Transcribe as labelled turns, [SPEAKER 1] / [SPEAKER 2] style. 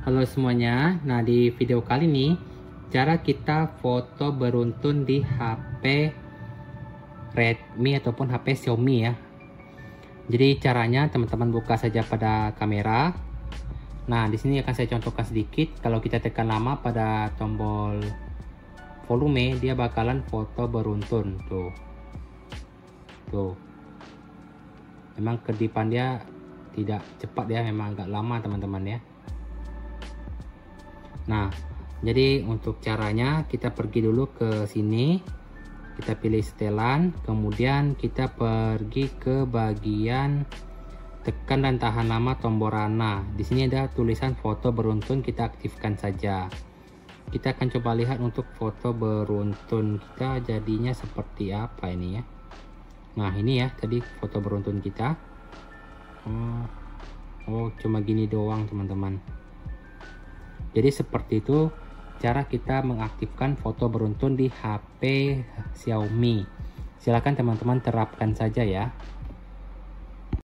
[SPEAKER 1] Halo semuanya, nah di video kali ini cara kita foto beruntun di HP Redmi ataupun HP Xiaomi ya. Jadi caranya teman-teman buka saja pada kamera. Nah di sini akan saya contohkan sedikit. Kalau kita tekan lama pada tombol volume, dia bakalan foto beruntun tuh. Memang kedipan dia tidak cepat ya, memang agak lama teman-teman ya. Nah, jadi untuk caranya kita pergi dulu ke sini, kita pilih setelan, kemudian kita pergi ke bagian tekan dan tahan lama tombol rana. Di sini ada tulisan foto beruntun, kita aktifkan saja. Kita akan coba lihat untuk foto beruntun kita jadinya seperti apa ini ya. Nah ini ya tadi foto beruntun kita. Oh cuma gini doang teman-teman. Jadi seperti itu cara kita mengaktifkan foto beruntun di HP Xiaomi. Silahkan teman-teman terapkan saja ya.